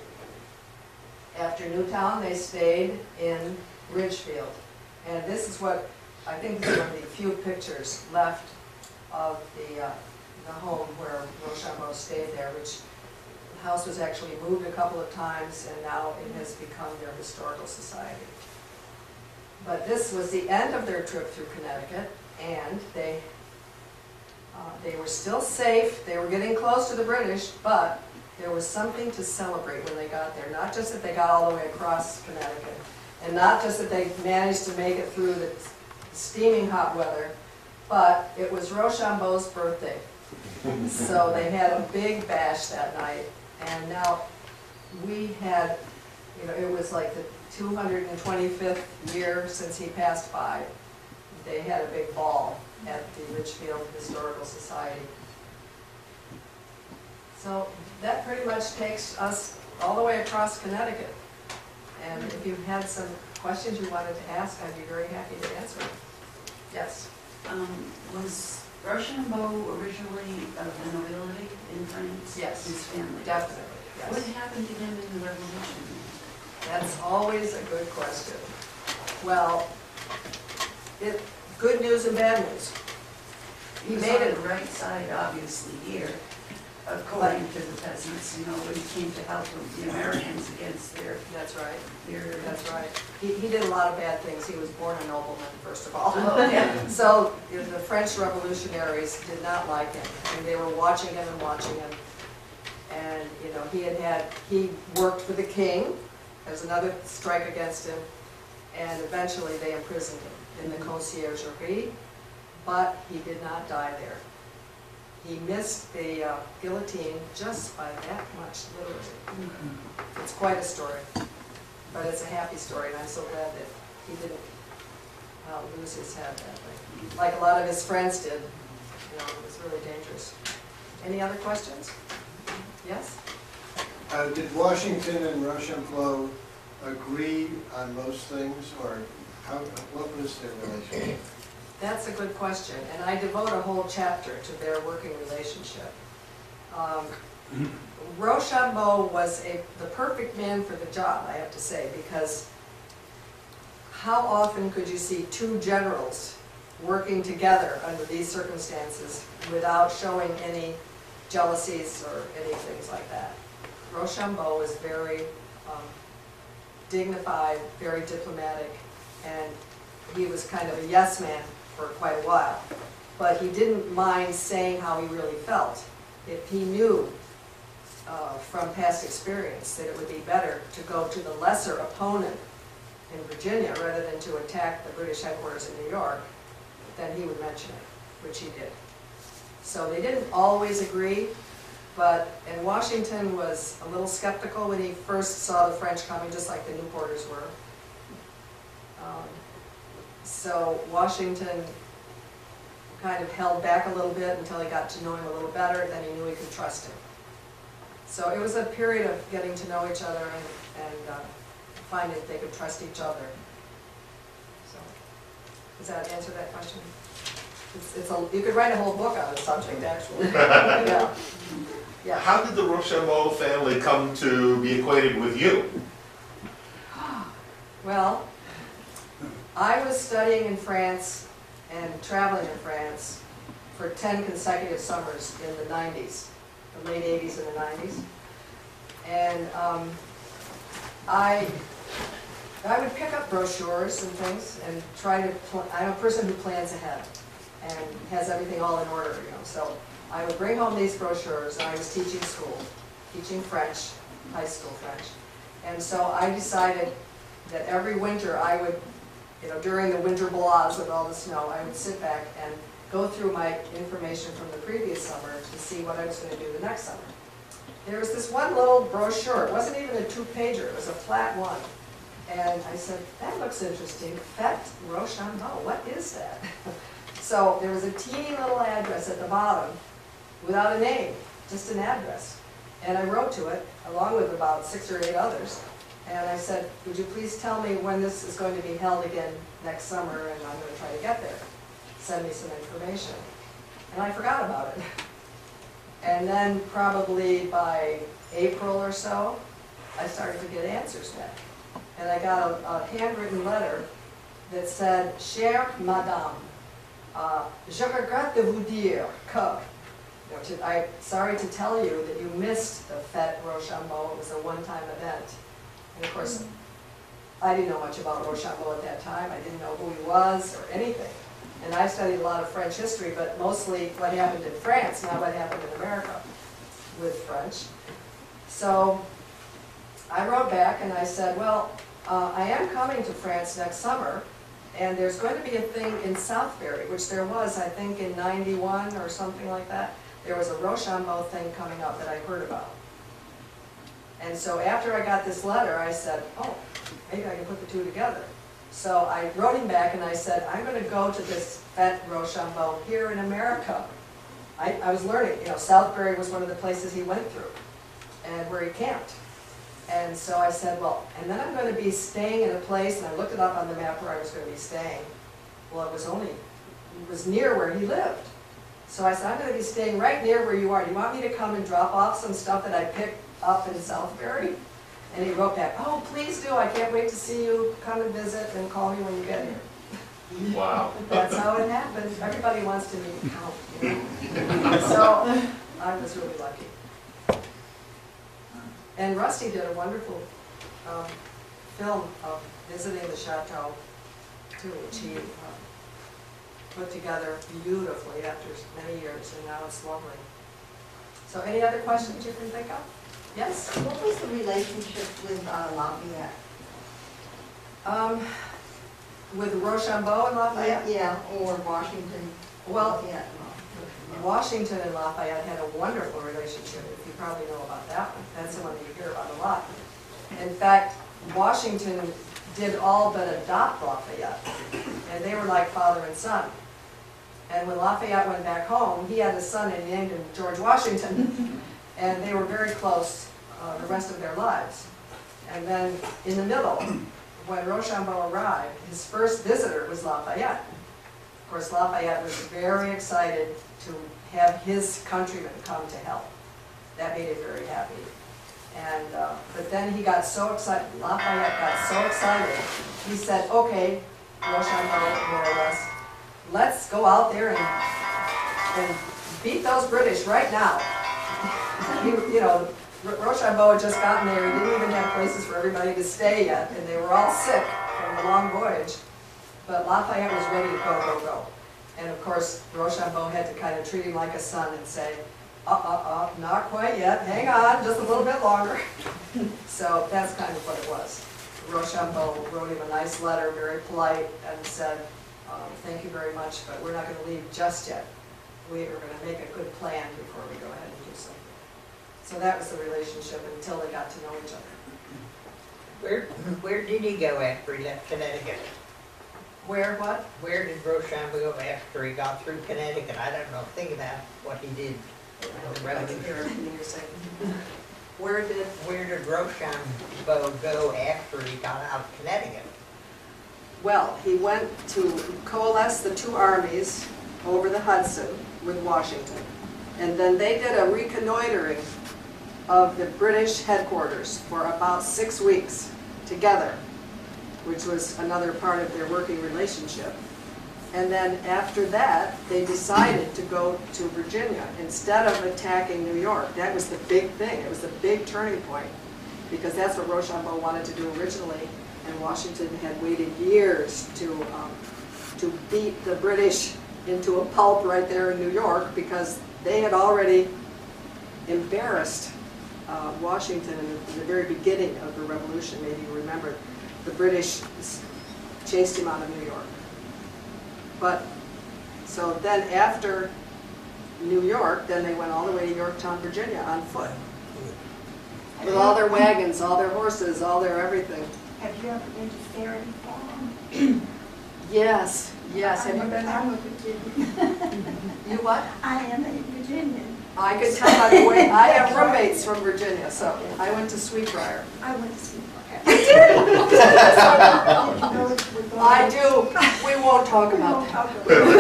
After Newtown, they stayed in Ridgefield. And this is what, I think this is one of the few pictures left of the, uh, the home where Rochambeau stayed there, which the house was actually moved a couple of times, and now it has become their historical society. But this was the end of their trip through Connecticut, and they, uh, they were still safe. They were getting close to the British, but there was something to celebrate when they got there. Not just that they got all the way across Connecticut, and not just that they managed to make it through the steaming hot weather, but it was Rochambeau's birthday. So they had a big bash that night, and now we had, you know, it was like the two hundred twenty-fifth year since he passed by. They had a big ball at the Ridgefield Historical Society. So that pretty much takes us all the way across Connecticut. And if you had some questions you wanted to ask, I'd be very happy to answer them. Yes? Um, was Rochambeau originally of the nobility in France? Yes. His family? Definitely, What yes. happened to him in the Revolution? That's always a good question. Well, it, good news and bad news. He He was made on it, the right side, obviously, here, according to the peasants, you know, when he came to help the Americans against their, that's right, their. that's right. He, he did a lot of bad things. He was born a nobleman, first of all. Oh, yeah. So you know, the French revolutionaries did not like him, and they were watching him and watching him. And, you know, he had had, he worked for the king. There's another strike against him, and eventually they imprisoned him in the conciergerie, but he did not die there. He missed the uh, guillotine just by that much, literally. It's quite a story, but it's a happy story, and I'm so glad that he didn't uh, lose his head that way. Like a lot of his friends did. You know, it was really dangerous. Any other questions? Yes? Uh, did Washington and Rochambeau agree on most things, or how, what was their relationship? That's a good question, and I devote a whole chapter to their working relationship. Um, Rochambeau was a, the perfect man for the job, I have to say, because how often could you see two generals working together under these circumstances without showing any jealousies or any things like that? Rochambeau was very um, dignified, very diplomatic, and he was kind of a yes man for quite a while. But he didn't mind saying how he really felt. If he knew uh, from past experience that it would be better to go to the lesser opponent in Virginia rather than to attack the British headquarters in New York, then he would mention it, which he did. So they didn't always agree, but, and Washington was a little skeptical when he first saw the French coming, just like the Newporters were. Um, so Washington kind of held back a little bit until he got to know him a little better, then he knew he could trust him. So it was a period of getting to know each other and, and uh, finding that they could trust each other. So, does that answer that question? It's, it's a, you could write a whole book on the subject, actually. Yeah. Yeah. How did the Rochambeau family come to be acquainted with you? Well, I was studying in France and traveling in France for ten consecutive summers in the nineties, the late eighties and the nineties. And um, I, I would pick up brochures and things and try to, pl I'm a person who plans ahead and has everything all in order, you know. So I would bring home these brochures, and I was teaching school, teaching French, high school French. And so I decided that every winter I would, you know, during the winter blahs with all the snow, I would sit back and go through my information from the previous summer to see what I was going to do the next summer. There was this one little brochure. It wasn't even a two-pager. It was a flat one. And I said, that looks interesting. Fête Rochambeau, what is that? So there was a teeny little address at the bottom without a name, just an address. And I wrote to it, along with about six or eight others. And I said, would you please tell me when this is going to be held again next summer, and I'm going to try to get there. Send me some information. And I forgot about it. And then probably by April or so, I started to get answers back. And I got a, a handwritten letter that said, Chère Madame, uh, je regrette de vous dire que, you know, to, I'm sorry to tell you that you missed the Fête Rochambeau. It was a one-time event. And of course, I didn't know much about Rochambeau at that time. I didn't know who he was or anything. And I studied a lot of French history, but mostly what happened in France, not what happened in America with French. So I wrote back and I said, well, uh, I am coming to France next summer, and there's going to be a thing in Southbury, which there was, I think, in ninety-one or something like that. There was a Rochambeau thing coming up that I heard about. And so after I got this letter, I said, oh, maybe I can put the two together. So I wrote him back and I said, I'm going to go to this Fête Rochambeau here in America. I, I was learning, you know, Southbury was one of the places he went through and where he camped. And so I said, well, and then I'm going to be staying in a place, and I looked it up on the map where I was going to be staying. Well, it was only, it was near where he lived. So I said, I'm going to be staying right near where you are. Do you want me to come and drop off some stuff that I picked up in Southbury? And he wrote back, oh, please do. I can't wait to see you. Come and visit and call me when you get here. Wow. That's how it happened. Everybody wants to meet and count. You know? So I was really lucky. And Rusty did a wonderful um, film of visiting the chateau, too, which he uh, put together beautifully after many years, and now it's lovely. So any other questions you can think of? Yes? What was the relationship with uh, Lafayette? Um, with Rochambeau and Lafayette? Yeah, or Washington, Well, Lafayette. Washington and Lafayette had a wonderful relationship, if you probably know about that one. That's the one that you hear about a lot. In fact, Washington did all but adopt Lafayette, and they were like father and son. And when Lafayette went back home, he had a son and he named him George Washington, and they were very close uh, the rest of their lives. And then in the middle, when Rochambeau arrived, his first visitor was Lafayette. Of course, Lafayette was very excited to have his countrymen come to help. That made him very happy. And, uh, but then he got so excited, Lafayette got so excited, he said, okay, Rochambeau, more or less, let's go out there and, and beat those British right now. He, you know, Rochambeau had just gotten there, he didn't even have places for everybody to stay yet, and they were all sick from the long voyage. But Lafayette was ready to go, go, go. And of course, Rochambeau had to kind of treat him like a son and say, uh, uh, uh, not quite yet, hang on, just a little bit longer. So that's kind of what it was. Rochambeau wrote him a nice letter, very polite, and said, um, thank you very much, but we're not going to leave just yet. We are going to make a good plan before we go ahead and do something. So that was the relationship until they got to know each other. Where, where did he go after he left Connecticut? Where, what? Where did Rochambeau go after he got through Connecticut? I don't know, think about what he did in the Revolution. Where did, Where did Rochambeau go after he got out of Connecticut? well, he went to coalesce the two armies over the Hudson with Washington. And then they did a reconnoitering of the British headquarters for about six weeks together, which was another part of their working relationship. And then after that, they decided to go to Virginia instead of attacking New York. That was the big thing. It was the big turning point, because that's what Rochambeau wanted to do originally, and Washington had waited years to, um, to beat the British into a pulp right there in New York, because they had already embarrassed uh, Washington in the, in the very beginning of the Revolution. Maybe you remember, the British chased him out of New York. But, so then after New York, then they went all the way to Yorktown, Virginia on foot. With all their wagons, all their horses, all their everything. Have you ever been to Ferry Farm? Yes, yes. Have you I'm a- been there? I'm a Virginian. You what? I am a Virginian. I could tell by the way, I have roommates from Virginia, so I went to Sweetbriar. I went to see Farm. I do. We won't talk about that.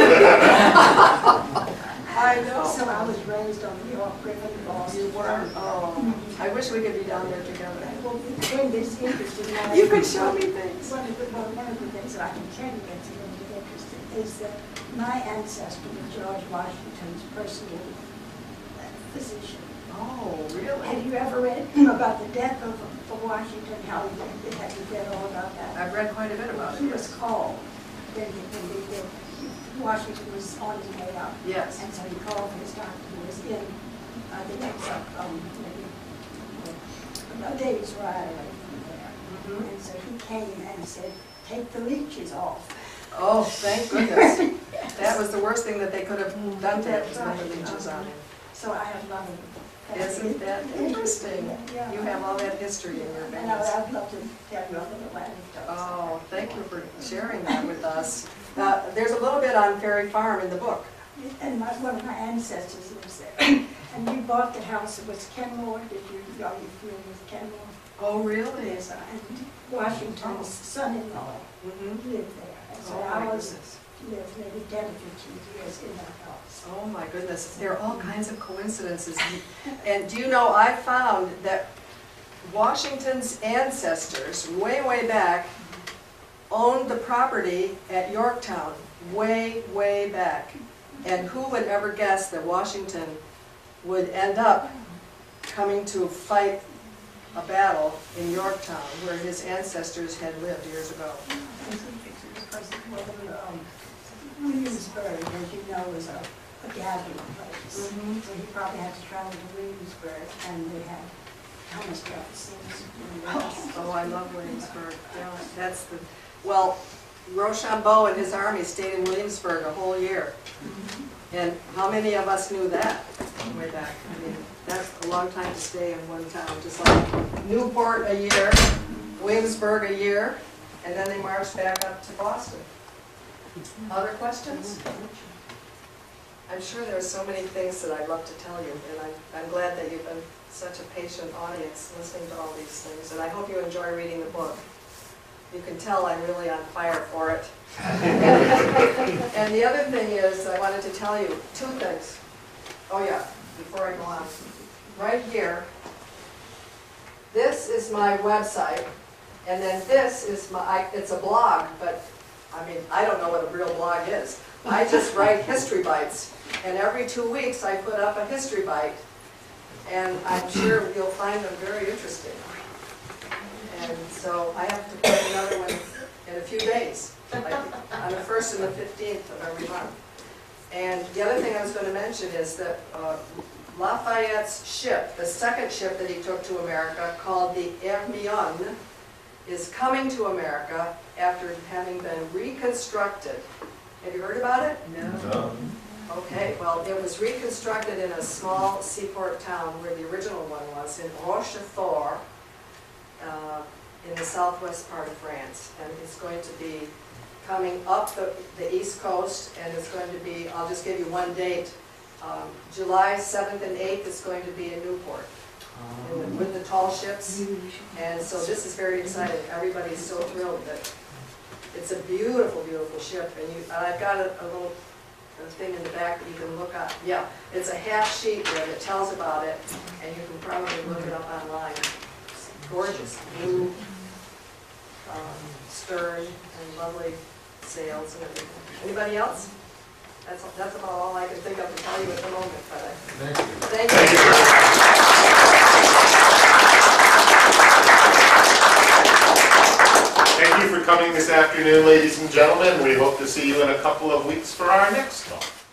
I know. So I was raised on New York River and Boston. You were? Oh, I wish we could be down there together. Well, when this interested me. You could show me things. One of the, well, one of the things that I can tell you that's a little bit interesting is that my ancestor was George Washington's personal physician. Oh, Have really? you ever read about the death of, of Washington, how he lived? Have you read all about that? I've read quite a bit about He it. was called, when, he, when they, they, Washington was on his way out. Yes. And so he called his doctor, who was in uh, the next, um, maybe, uh, a day's ride away from there. Mhm. And so he came and said, take the leeches off. Oh, thank goodness. That was the worst thing that they could have done to him, was put the leeches on him. So I have a lot of. Isn't that interesting? Yeah. You have all that history in your And I- veins. I'd love to tell you a little anecdotes. Oh, thank you for sharing that with us. Uh, there's a little bit on Ferry Farm in the book. And my, one of my ancestors lives there. And we bought the house, it was Kenmore, did you, are you familiar with Kenmore? Oh, really? Yes, and Washington's son-in-law Mm-hmm. lived there. And so Oh, I my was, goodness. lived maybe ten or fifteen years in that house. Oh, my goodness. There are all kinds of coincidences. And do you know, I found that Washington's ancestors, way, way back, owned the property at Yorktown, way, way back. And who would ever guess that Washington would end up coming to fight a battle in Yorktown, where his ancestors had lived years ago? Because, well, um, Williamsburg, as you know, is a, a gathering place. Mhm. So he probably had to travel to Williamsburg, and they had Thomas Jefferson's. and the rest. Oh, I love Williamsburg. Yeah, that's the, well, Rochambeau and his army stayed in Williamsburg a whole year. And how many of us knew that way back? I mean, that's a long time to stay in one town, just like Newport a year, Williamsburg a year, and then they marched back up to Boston. Other questions? I'm sure there are so many things that I'd love to tell you, and I'm, I'm glad that you've been such a patient audience listening to all these things, and I hope you enjoy reading the book. You can tell I'm really on fire for it. And the other thing is, I wanted to tell you two things. Oh yeah, before I go on. Right here, this is my website, and then this is my, it's a blog, but I mean, I don't know what a real blog is. I just write history bites, and every two weeks I put up a history bite, and I'm sure you'll find them very interesting. And so I have to put another one in a few days, like on the first and the fifteenth of every month. And the other thing I was going to mention is that uh, Lafayette's ship, the second ship that he took to America, called the Hermione, is coming to America after having been reconstructed. Have you heard about it? No. Okay, well, it was reconstructed in a small seaport town where the original one was, in Rochambeau, uh, in the southwest part of France. And it's going to be coming up the, the east coast, and it's going to be, I'll just give you one date, um, July seventh and eighth is going to be in Newport, in the, with the tall ships. And so this is very exciting. Everybody's so thrilled that it's a beautiful, beautiful ship. And, you, and I've got a, a little a thing in the back that you can look up. Yeah, it's a half sheet there that tells about it, and you can probably look it up online. It's gorgeous, blue um, stern and lovely sails and everything. Anybody else? That's that's about all I can think of to tell you at the moment. But I, Thank you. thank Thank you. Thank you for coming this afternoon, ladies and gentlemen. We hope to see you in a couple of weeks for our next talk.